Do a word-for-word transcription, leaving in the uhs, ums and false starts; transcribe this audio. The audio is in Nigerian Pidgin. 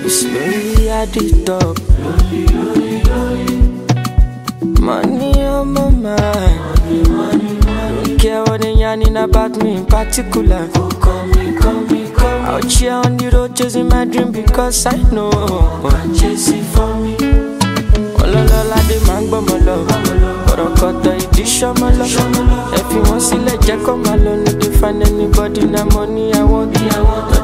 It's lonely at the top. Money on my mind. Don't care what they yarning about me in particular. Out here on the road chasing my dream because I know I'm chasing for me. Ololola de mango molo, Orokoto idisho molo. If you want to let Jack come alone, you can find anybody na money I want.